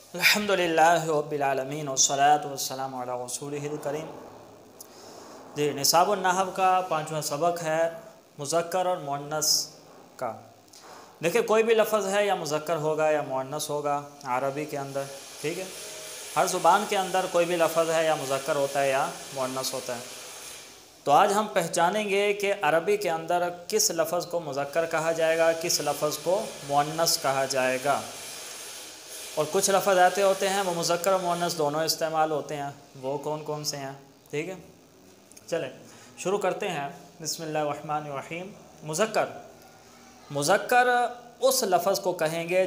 अल्हम्दुलिल्लाहि रब्बिल आलमीन वस्सलातु वस्सलामु अला रसूलिहिल करीम। जी, निसाबुन नहव का 5वां सबक है मुज़क्कर और मुअन्नस का। देखिए, कोई भी लफ्ज़ है या मुज़क्कर होगा या मुअन्नस होगा अरबी के अंदर, ठीक है। हर ज़ुबान के अंदर कोई भी लफ्ज़ है या मुज़क्कर होता है या मुअन्नस होता है। तो आज हम पहचानेंगे कि अरबी के अंदर किस लफ्ज़ को मुज़क्कर कहा जाएगा, किस लफ्ज़ को मुअन्नस कहा जाएगा। और कुछ लफ्ज़ ऐसे होते हैं वो मुज़क्कर और मुअन्नस दोनों इस्तेमाल होते हैं, वो कौन कौन से हैं, ठीक है। चलें शुरू करते हैं। बिस्मिल्लाहिर्रहमानिर्रहीम। मुज़क्कर उस लफ्ज़ को कहेंगे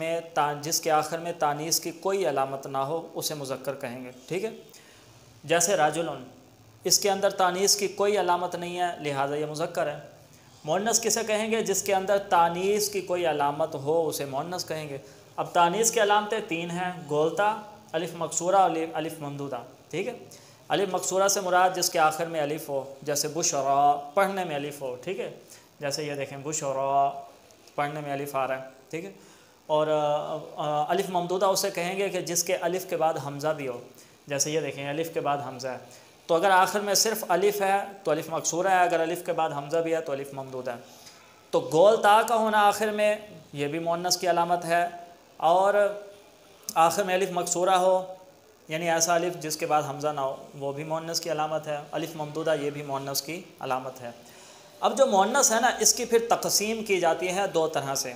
जिसके आखिर में तानीस की कोई अलामत ना हो, उसे मुज़क्कर कहेंगे, ठीक है। जैसे राजुलन, इसके अंदर तानीस की कोई अलामत नहीं है, लिहाजा ये मुज़क्कर है। मुअन्नस किसे कहेंगे? जिसके अंदर तानीस की कोई अलामत हो, उसे मुअन्नस कहेंगे। अब तानीस की अलामतें 3 हैं, गोलता, अलिफ मकसूरा और अलिफ ममदूदा, ठीक है। अलिफ मकसूरा से मुराद जिसके आखिर में अलिफ हो, जैसे बुशरा, पढ़ने में अलिफ हो, ठीक है। जैसे ये देखें, बुशरा पढ़ने में अलिफ आ रहा है, ठीक है। और अलिफ ममदूदा उसे कहेंगे कि जिसके अलिफ के बाद हमज़ा भी हो, जैसे ये देखें अलिफ के बाद हमज़ा है, तो अगर आखिर में सिर्फ अलिफ है तो अलिफ मकसूरा है, अगर अलिफ के बाद हमज़ा भी है तो अलिफ ममदूदा है। तो गोल ता का होना आखिर में, ये भी मुअन्नस की अलामत है। और आखिर में अलिफ मकसूरा हो, यानी ऐसा अलिफ जिसके बाद हमज़ा ना हो, वो भी मुअन्नस की अलामत है। अलिफ ममदूदा, ये भी मुअन्नस की अलामत है। अब जो मुअन्नस है ना, इसकी फिर तक़सीम की जाती है 2 तरह से।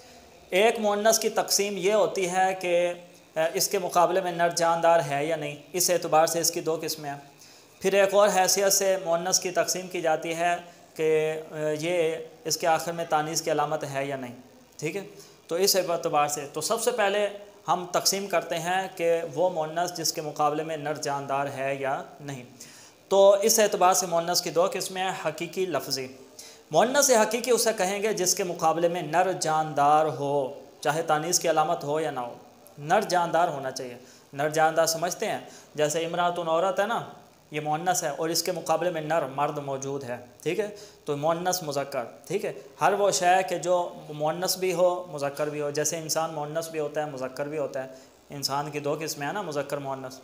एक मुअन्नस की तक़सीम ये होती है कि इसके मुकाबले में नर जानदार है या नहीं, इस एतबार से इसकी 2 किस्में हैं। फिर एक और हैसियत से मुअन्नस की तक़सीम की जाती है कि ये इसके आखिर में तानीस की अलामत है या नहीं, ठीक है। तो इस एतबार से तो सबसे पहले हम तक़सीम करते हैं कि वो मुअन्नस जिसके मुकाबले में नर जानदार है या नहीं। तो इस एतबार से मुअन्नस की 2 किस्में हैं, हकीकी, लफ्ज़ी। मुअन्नस हकीकी उसे कहेंगे जिसके मुकाबले में नर जानदार हो, चाहे तानीस की अलामत हो या ना हो, नर जानदार होना चाहिए। नर जानदार समझते हैं, जैसे इमरातुन औरत है ना, ये मुअन्नस है और इसके मुकाबले में नर मर्द मौजूद है, ठीक है। तो मुअन्नस मुज़क्कर, ठीक है। हर वो शय के जो मुअन्नस भी हो मुज़क्कर भी हो, जैसे इंसान मुअन्नस भी होता है मुज़क्कर भी होता है। इंसान की 2 किस्में हैं ना, मुज़क्कर मुअन्नस।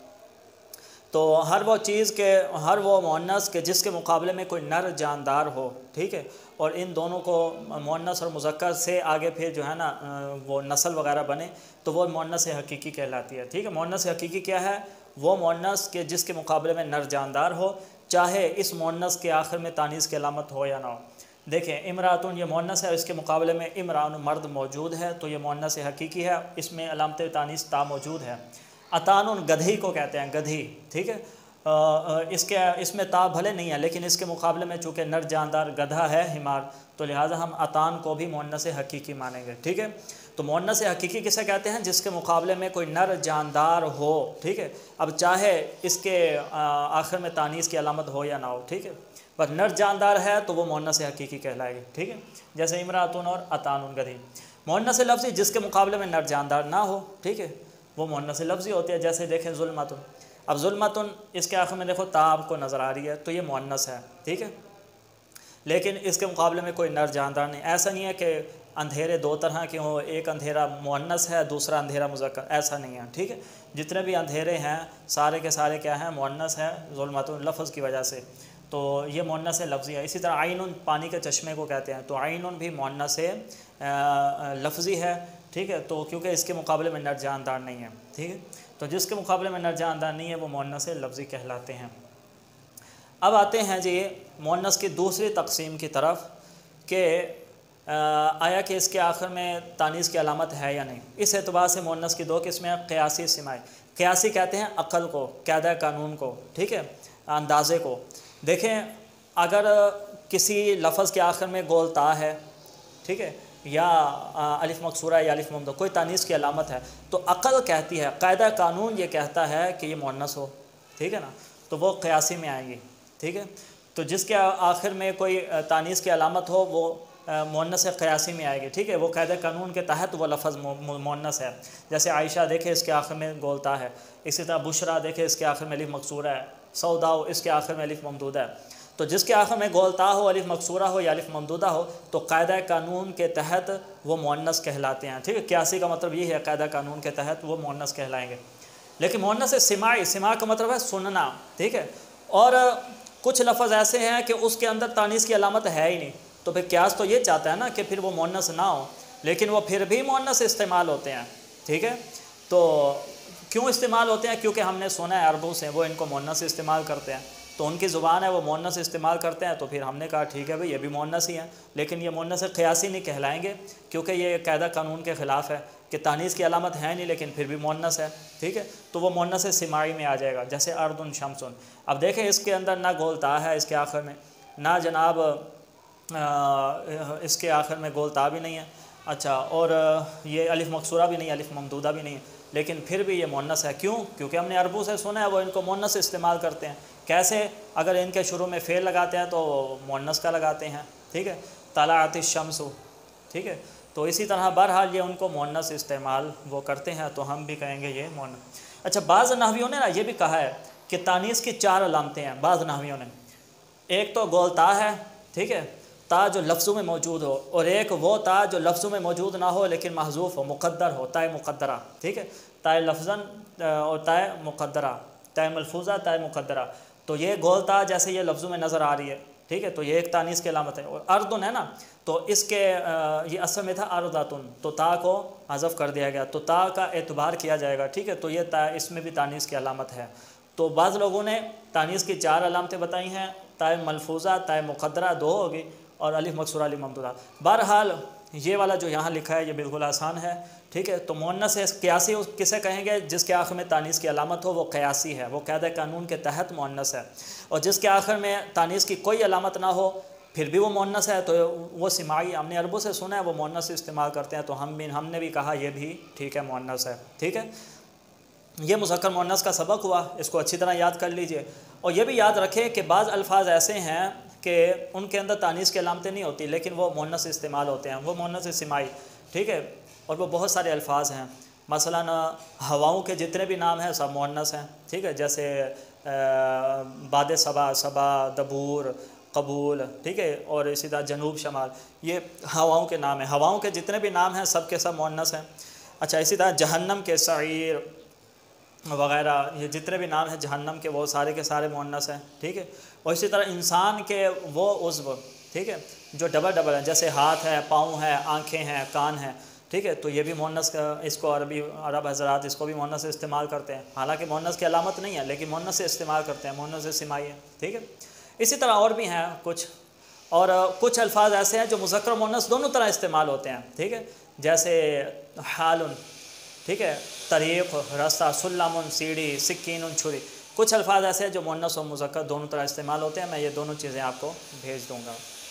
तो हर वो चीज़ के, हर वो मुअन्नस के जिसके मुकाबले में कोई नर जानदार हो, ठीक है। और इन दोनों को मुअन्नस और मुज़क्कर से आगे फिर जो है ना वो नस्ल वगैरह बने, तो वो मुअन्नस हकीकी कहलाती है, ठीक है। मुअन्नस हकीकी क्या है? वो मुअन्नस के जिसके मुकाबले में नर जानदार हो, चाहे इस मुअन्नस के आखिर में तानीस की अलामत हो या ना हो। देखें, इमरातुन ये मुअन्नस है, इसके मुकाबले में इमरान मर्द मौजूद है, तो ये मुअन्नस हकीकी है, इसमें अलामत तानीस ता मौजूद है। अतानुन गधी को कहते हैं, गधी, ठीक है। इसमें ता भले नहीं है, लेकिन इसके मुकाबले में चूँकि नर जानदार गधा है, हिमार, तो लिहाजा हम अतान को भी मुअन्नस हकीकी मानेंगे, ठीक है। तो मुअन्नस हकीकी किसे कहते हैं? जिसके मुकाबले में कोई नर जानदार हो, ठीक है। अब चाहे इसके आखिर में तानीस की अलामत हो या ना हो, ठीक है, पर नर जानदार है तो वो मुअन्नस हकीकी कहलाएगी, ठीक है। जैसे इमरातुन और अतानुन गधी। मुअन्नस लफ्ज़ी जिसके मुकाबले में नर जानदार ना हो, ठीक है, वो मुअन्नस लफ्ज़ी होती है। जैसे देखें ज़ुल्मतुन, अब ज़ुल्मतुन इसके आखिर में देखो ता आपको नज़र आ रही है, तो ये मुअन्नस है, ठीक है, लेकिन इसके मुकाबले में कोई नर जानदार नहीं। ऐसा नहीं है कि अंधेरे 2 तरह के हों, एक अंधेरा मुअन्नस है, दूसरा अंधेरा मुज़क्कर, ऐसा नहीं है, ठीक है। जितने भी अंधेरे हैं सारे के सारे क्या हैं? मुअन्नस है, ज़ुल्मतुन लफ्ज़ की वजह से, तो ये मुअन्नस लफ्ज़ी है। इसी तरह आइनुन, पानी के चश्मे को कहते हैं, तो आइनुन भी मुअन्नस लफ्ज़ी है, ठीक है। तो क्योंकि इसके मुकाबले में नर जानदार नहीं है, ठीक है, तो जिसके मुकाबले में नर जानदार नहीं है वो मुअन्नस लफ्ज़ी कहलाते हैं। अब आते हैं जी मुअन्नस की दूसरी तक़सीम की तरफ कि आया कि इसके आखिर में तानीस की अलामत है या नहीं। इस एतबार से मुअन्नस की 2 किस्में हैं, क़यासी, सिमाई। क़यासी कहते हैं अक़ल को, कायदा कानून को, ठीक है, अंदाज़े को। देखें, अगर किसी लफ्ज़ के आखिर में गोल ता है, ठीक है, या अलिफ मकसूरा या अलिफ ममदूदा, कोई तानीस की अलामत है, तो अक़ल कहती है, कायदा कानून ये कहता है कि ये मुअन्नस हो, ठीक है ना, तो वो क़यासी में आएंगी, ठीक है। तो जिसके आखिर में कोई तानीस की अलामत हो वो मुअन्नस क़यासी में आएगी, ठीक है, वो कायदा कानून के तहत वो लफ्ज़ मुअन्नस है। जैसे आयशा देखे इसके आखिर में गोलता है, इसी तरह बुशरा देखे इसके आखिर में अलिफ मकसूरा है, सौदाओ इसके आखिर में अलिफ ममदूदा है। تو جس کے آخر میں گولتا ہو، الف مکسورہ ہو یا الف ممدودہ ہو تو قاعدہ قانون کے تحت وہ مؤنث کہلاتے ہیں، ٹھیک ہے۔ قیاسی کا مطلب یہ ہے قاعدہ قانون کے تحت وہ مؤنث کہلائیں گے۔ لیکن مؤنث سماعی، سماع کا مطلب ہے سننا، ٹھیک ہے۔ اور کچھ لفظ ایسے ہیں کہ اس کے اندر تانیث کی علامت ہے ہی نہیں، تو پھر قیاس تو یہ چاہتا ہے نا کہ پھر وہ مؤنث نہ ہو، لیکن وہ پھر بھی مؤنث استعمال ہوتے ہیں، ٹھیک ہے۔ تو کیوں استعمال ہوتے ہیں؟ کیونکہ ہم نے سنا ہے عربوں سے وہ ان کو مؤنث استعمال کرتے ہیں، تو ان کی زبان ہے وہ مؤنث استعمال کرتے ہیں، تو پھر ہم نے کہا ٹھیک ہے بھئی یہ بھی مؤنث ہی ہیں، لیکن یہ مؤنث قیاسی نہیں کہلائیں گے کیونکہ یہ قاعدہ قانون کے خلاف ہے کہ تانیث کی علامت ہے نہیں لیکن پھر بھی مؤنث ہے، ٹھیک ہے۔ تو وہ مؤنث سماعی میں آ جائے گا، جیسے اردن شمسن۔ اب دیکھیں اس کے اندر نہ گولتا ہے اس کے آخر میں، نہ جناب اس کے آخر میں گولتا بھی نہیں ہے، اچھا، اور یہ الف مکسورہ بھی نہیں، الف ممدودہ بھی نہیں ہے، لیکن پھر بھی یہ مؤنث ہے۔ کیوں؟ کیونکہ ہم نے عربوں سے سنا ہے وہ ان کو مؤنث استعمال کرتے ہیں۔ کیسے؟ اگر ان کے شروع میں فعل لگاتے ہیں تو مؤنث کا لگاتے ہیں، ٹھیک ہے، طلعت الشمس، ٹھیک ہے۔ تو اسی طرح بہرحال یہ ان کو مؤنث استعمال وہ کرتے ہیں، تو ہم بھی کہیں گے یہ مؤنث۔ اچھا، بعض نحویوں نے نا یہ بھی کہا ہے کہ تانیث کی 4 علامتیں ہیں، بعض نحویوں نے۔ ایک تو گول تا ہے، ٹھیک ہے، تا جو لفظوں میں موجود ہو، اور ایک وہ تا جو لفظوں میں موجود نہ ہو لیکن محذوف ہو، مقدر ہو، تائے مقدرہ، ٹھیک ہے، تائے لفظاً اور تائے مقدرہ، تائے ملفوظہ، تائے مقدرہ۔ تو یہ گول تا جیسے یہ لفظوں میں نظر آ رہی ہے، ٹھیک ہے، تو یہ ایک تانیث کی علامت ہے۔ اور اردن ہے نا، تو اس کے یہ اصل میں تھا ارداتن، تو تا کو حذف کر دیا گیا، تو تا کا اعتبار کیا جائے گا، ٹھیک ہے، تو یہ تا اس میں بھی تانیث کی علامت ہے۔ تو بعض لوگوں نے تانیث کی 4 علامتیں بتائی ہیں، تائے ملفوظہ، تائے مقدرہ 2 ہوگی، اور الف مکسورہ، الف ممدودہ۔ بہرحال یہ والا جو یہاں لکھا ہے یہ بالکل آسان ہے، ٹھیک ہے۔ تو مؤنث قیاسی کسے کہیں گے؟ جس کے آخر میں تانیث کی علامت ہو وہ قیاسی ہے، وہ قاعدہ قانون کے تحت مؤنث ہے۔ اور جس کے آخر میں تانیث کی کوئی علامت نہ ہو پھر بھی وہ مؤنث ہے، تو وہ سماعی، ہم نے عربوں سے سنا ہے وہ مؤنث استعمال کرتے ہیں، تو ہم نے بھی کہا یہ بھی ٹھیک ہے مؤنث ہے، ٹھیک ہے۔ یہ مذکر مؤنث کا سبق ہوا، اس کو اچھی طرح یاد کر لیجئے۔ اور یہ بھی یاد رکھیں کہ بعض الفاظ ایسے ہیں کہ ان کے اندر تانیث کی علامتیں نہیں ہوتی لیکن وہ مؤنث استعمال ہوتے ہیں، وہ مؤنث سماعی، ٹھیک ہے۔ اور وہ بہت سارے الفاظ ہیں، مثلا ہواؤں کے جتنے بھی نام ہیں سب مؤنث ہیں، ٹھیک ہے، جیسے باد صبا، صبا، دبور، قبول، ٹھیک ہے، اور اسی طرح جنوب، شمال، یہ ہواؤں کے نام ہیں۔ ہواؤں کے جتنے بھی نام ہیں سب کے سب مؤنث ہیں۔ اچھا، اسی طرح جہنم کے، سعیر وغیرہ، یہ جتنے بھی نام ہیں جہنم کے وہ سارے کے سارے مؤنث ہیں، ٹھیک ہے۔ اور اسی طرح انسان کے وہ عضو، ٹھیک ہے، جو ڈبل ہیں، جیسے ہاتھ ہے، پاؤں ہے، آنکھیں ہیں، کان ہیں، ٹھیک ہے، تو یہ بھی مؤنث کا، اس کو عرب حضرات اس کو بھی مؤنث استعمال کرتے ہیں، حالانکہ مؤنث کی علامت نہیں ہے لیکن مؤنث سے استعمال کرتے ہیں، مؤنث سماعی ہے، ٹھیک ہے۔ اسی طرح اور بھی ہیں کچھ، اور کچھ الفاظ ایسے ہیں جو مذکر و مؤنث دونوں طرح استعمال ہوتے ہیں، ٹھیک ہے، جیسے حال، ٹھیک ہے، طریق، راستہ، سلم، سیڑھی، سکین، چھری۔ کچھ الفاظ ایسے ہیں جو مؤنث و مذکر دونوں طرح استعمال ہوتے ہیں، میں یہ دونوں چیزیں آپ کو بھیج دوں گا۔